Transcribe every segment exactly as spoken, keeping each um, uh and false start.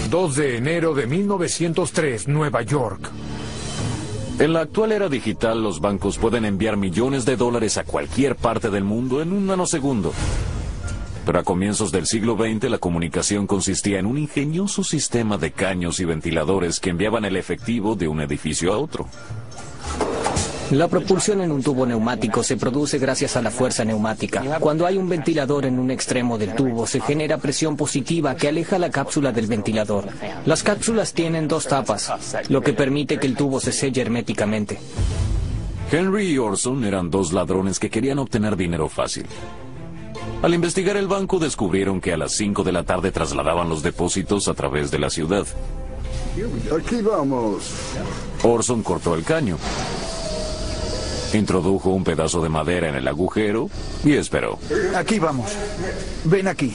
dos de enero de mil novecientos tres, Nueva York. En la actual era digital, los bancos pueden enviar millones de dólares a cualquier parte del mundo en un nanosegundo. Pero a comienzos del siglo veinte, la comunicación consistía en un ingenioso sistema de caños y ventiladores que enviaban el efectivo de un edificio a otro. La propulsión en un tubo neumático se produce gracias a la fuerza neumática. Cuando hay un ventilador en un extremo del tubo, se genera presión positiva que aleja la cápsula del ventilador. Las cápsulas tienen dos tapas, lo que permite que el tubo se selle herméticamente. Henry y Orson eran dos ladrones que querían obtener dinero fácil. Al investigar el banco, descubrieron que a las cinco de la tarde trasladaban los depósitos a través de la ciudad. Aquí vamos. Orson cortó el caño. Introdujo un pedazo de madera en el agujero y esperó. Aquí vamos. Ven aquí.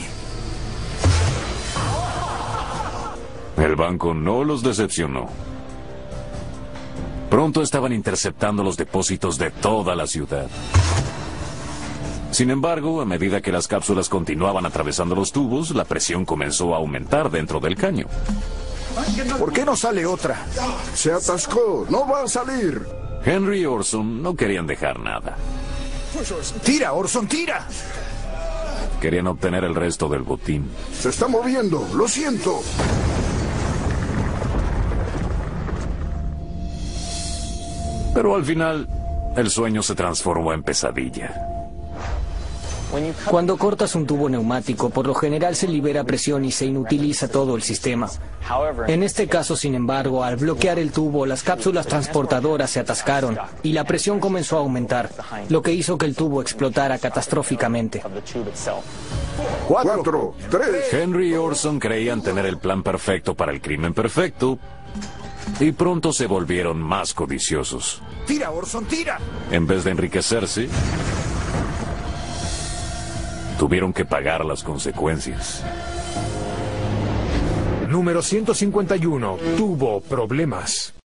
El banco no los decepcionó. Pronto estaban interceptando los depósitos de toda la ciudad. Sin embargo, a medida que las cápsulas continuaban atravesando los tubos, la presión comenzó a aumentar dentro del caño. ¿Por qué no sale otra? Se atascó. No va a salir. Henry y Orson no querían dejar nada. ¡Tira, Orson, tira! Querían obtener el resto del botín. Se está moviendo. Lo siento. Pero al final, el sueño se transformó en pesadilla. Cuando cortas un tubo neumático, por lo general se libera presión y se inutiliza todo el sistema. En este caso, sin embargo, al bloquear el tubo, las cápsulas transportadoras se atascaron y la presión comenzó a aumentar, lo que hizo que el tubo explotara catastróficamente. Cuatro, tres. Henry y Orson creían tener el plan perfecto para el crimen perfecto y pronto se volvieron más codiciosos. ¡Tira, Orson, tira! En vez de enriquecerse, tuvieron que pagar las consecuencias. Número ciento cincuenta y uno. Tuvo problemas.